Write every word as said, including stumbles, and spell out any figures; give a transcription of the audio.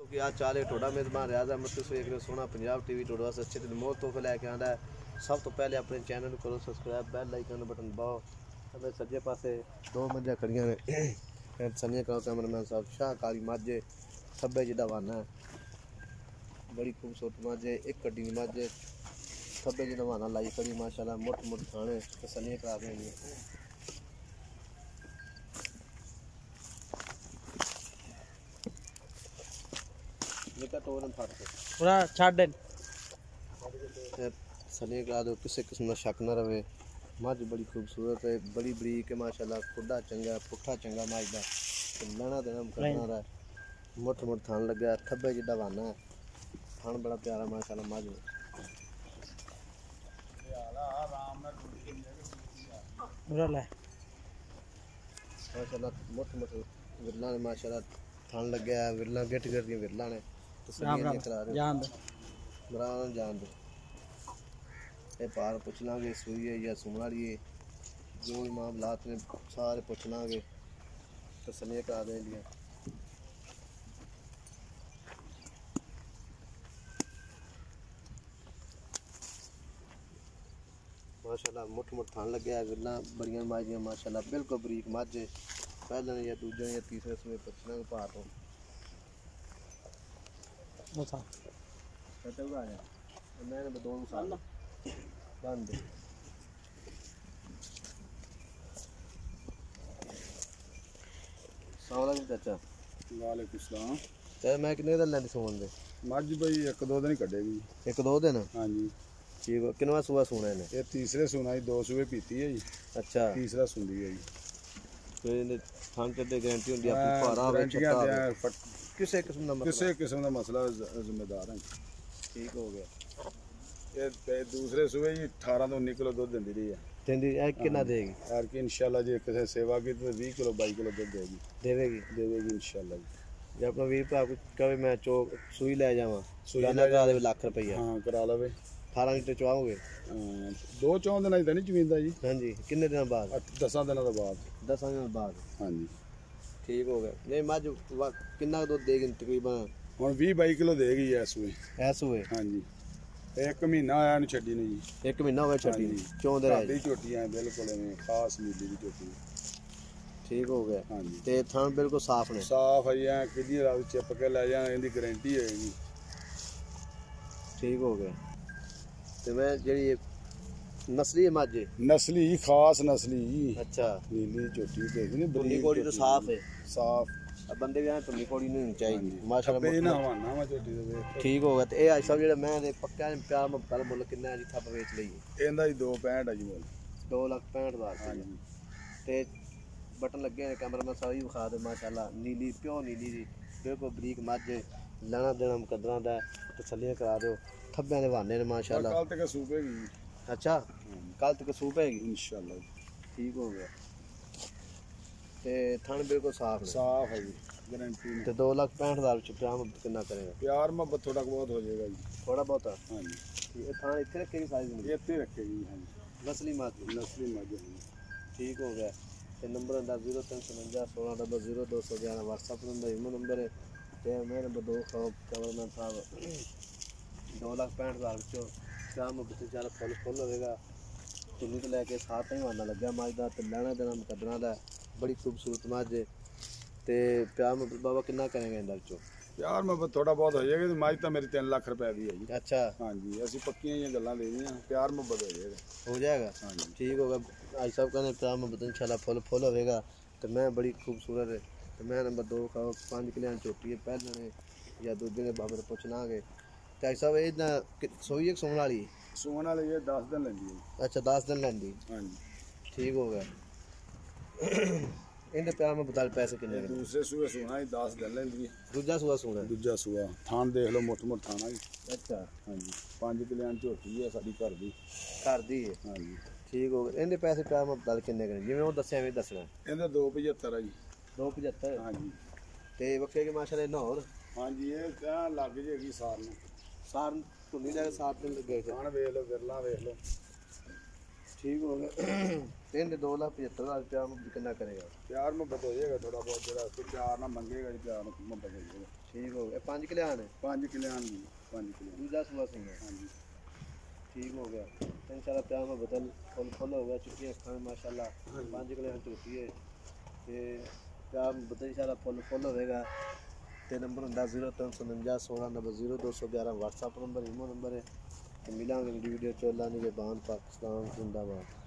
कि आज चाले टोडा मेज़बान रियाज अहमद तुसीं वेख रहे हो सोहना पंजाब टीवी टोडा वास्ते अच्छे दिन मोहर तोहफे लैके आंदा है। सब तो पहले अपने चैनल करो सब्सक्राइब, बैल आइकन बटन दबाओ। हमें सज्जे पासे दो मंझां खड़ियां ने सनिया करो कैमरामैन साहब शाह काली मझ खब्बे जिदा वाना है बड़ी खूबसूरत मझ एक कड्डी मझ खब्बे जिदा वाना लाई खड़ी माशाल्लाह मुठ मुठ खाने तसलियां करा देंगे। पूरा छाड़ दे सनी करा दो किसी किस्म का शक ना रहे। मझ बड़ी खूबसूरत है बड़ी बरीक है माशाल्लाह खुदा चंगा पुट्ठा चंगा मझ का लाना देना करना रहा मुठ मुठ थान लगे खब्बे जिदा वाना है थान बड़ा प्यारा माशाल्लाह मझ माशाल्लाह मुठ मुठ विरला ने माशाल्लाह थान लगे विरला गेट कर दी विरला ने तस्वीरें करा रहे जान दे बराबर जान दे ये पार पुछ लांगे सूई है या सुन वाली है जो मामलात ने सारे पुछ लांगे तस्वीरें करा देंगे। माशाल्लाह मुठ मुठ थान लगे विरला बड़ियां माजियां माशाल्लाह बिल्कुल बरीक मझ पहले या दूजे या तीसरे समय पुछना भार तो अच्छा कहते हुआ आया मैंने दो साल बंद सलाम चाचा वालेकुम सलाम ते मैं कितने दिन लैंदी सोन दे मझ भाई एक दो दिन कटेगी एक दो दिन हाँ जी ठीक किनवा सुबह सोना है ये तीसरे सुना जी दो सुबह पीती है जी अच्छा तीसरा सुनदी है जी फिर थान ते गारंटी होंदी अपनी भारा होवे छत्ता किसे किस्म दा किसी किस्म का मसला जिम्मेदार है ठीक हो गया ये दूसरे सुबह जी अठारह तो उन्नीस किलो दूध देंदी रही है तेंदी ए कितना देगी यार कि इंशाल्लाह जी किसी सेवा की तो बीस किलो बाईस किलो दूध देगी देवेगी देवेगी इंशाल्लाह जी जे अपना वीर भरा कहे मैं चो सुई ले जावां सुई ले करा दे लाख रुपया हाँ करा लवे अठारह लीटर चवाओगे दो चौं दिन तो नहीं चवींदा जी हाँ जी किन्ने दिन बाद दसा दिन बाद दस दिन बाद हाँ जी ठीक हो गया नहीं मझ कितना दूध देगी तकरीबन हुण बीस बाईस किलो देगी इस वे ऐस हुए हाँ जी एक महीना आया नु छड्डी ने जी एक महीना हो छड्डी चौंदे रहे झोटी है बिल्कुल एवें खास नीली दी झोटी ठीक हो गया हाँ जी ते थान बिल्कुल साफ ने साफ है या किदी रात चिप के ले जा इहदी गारंटी है जी ठीक हो गया ते मैं जेडी नस्ली मझ नस्ली खास नस्ली अच्छा नीली झोटी देखी ने बुनी कोड़ी तो साफ है साफ अब बंदे भी आने तुमनी कोड़ी नहीं चाहिए माशाल्लाह ना हवाना वा झोटी दे ठीक हो गया ते ए आज सब जेड़ा मैं दे पक्का प्यार में कल मुल कितना जी थप बेच लईए ਇਹਦਾ ਹੀ दो पैंठ है जी मुल दो लाख पैंठ हज़ार हाँ जी ते बटन लगे हैं कैमरा में सारी विखा दे माशाल्लाह नीली प्योर नीली दी बिल्कुल बरीक मझ लाना देना मुकदरा दा तसल्लियां करा दो थब्बे दे बहाने ने माशाल्लाह कल तक सूपेगी अच्छा कल तक सूप हैगी इंशाल्लाह ठीक हो गया ते थन बिल्कुल साफ है साफ है जी गारंटी में ते दो लाख पैंठ हज़ार च प्यार कितना करेगा प्यार मोहब्बत थोड़ा बहुत हो जाएगा जी थोड़ा बहुत हाँ जी ये थान इतने रखेगी साइज में ये इतने रखेगी हाँ जी नस्ली मात नस्ली मझ ठीक हो गया ते नंबर अंदा जीरो तीन सौ उनंजा सोलह डबल जीरो दो सौ ग्यारह व्हाट्सअप नंबर इमो नंबर है ते मेरे नंबर दो सौ कैमरामैन साहब दो लाख पैंठ हज़ार चो क्या मुझे चार फुल फुल होगा तुन्नी तो लैके साथ ही आना लग्या मझ का तो लैना देना मुकदरा का बड़ी खूबसूरत मझ ते प्यार मोहब्बत बाबा कितना करेंगे इंदा चो प्यार मोहब्बत थोड़ा बहुत हो जाएगा मझ तो मेरी तीन लाख रुपए की है जी अच्छा हाँ जी असं पक्कियां ही गल्लां ले रही प्यार मोहब्बत हो जाएगा हो जाएगा हाँ जी ठीक होगा आज सब कहने प्यार मोहब्बत इंशाल्लाह फुल फुल होगा तो मैं बड़ी खूबसूरत है तो मैं नंबर दो खाओ पाँच किलो चोटी है पहले ने या दूजे ने बाबे पुछ लाँगे तो आज सब इतना सोई एक सोन वाली सोन वाले ये दस दिन लेंदी है अच्छा दस दिन लेंदी हाँ जी ठीक हो गया इनके प्यार में बता पैसे कितने दूसरे सूए सोना ही दस दिन लेंदी दूजा सूआ सोना दूजा सूआ थान देख लो मुठ मुठ थाना जी अच्छा हाँ जी पाँच किलो झोटी है साड़ी घर दी घर दी है हाँ जी ठीक हो गया इनके पैसे प्यार में बता किन्ने करने जिवें वो दस्सिया एवें दसना इहदे दो पचहत्तर है जी दो पचहत्तर हाँ जी ते बक्के के माशाल्लाह नौर हाँ जी ये क्या लग जाएगी सार में सार धुनी लगे सात दिन लगे थान वेख लो बिरला वेख लो ठीक हो गया तीन दो लाख पचहत्तर हज़ार रुपया कितना करेगा प्यार मोहब्बत हो जाएगा थोड़ा बहुत जरा प्यार ना मंगेगा प्यार मोहब्बत हो जाएगा। ਠੀਕ ਹੋ ਗਿਆ ਪੰਜ ਕਿਲੇ ਆਣ ਪੰਜ ਕਿਲਿਆਂ ਦੀ ਪੰਜ ਕਿਲਿਆਂ ਦੂਜਾ ਸੂਆ ਸੁਣਾ ਹਾਂਜੀ ठीक हो गया इंशाल्लाह प्यार में बदल फुल फुल हो गया चुकी अखां माशाल्लाह पांच किलो झूठी है ते प्यार में बदल इंशाल्लाह फुल फुल होएगा ते नंबर हुंदा जीरो तीन सौ उनचास सोलह नब्बे जीरो दो सौ ग्यारह व्हाट्सएप नंबर इमो नंबर है ते मिलांगे वीडियो चोलानी के बान पाकिस्तान जिंदाबाद।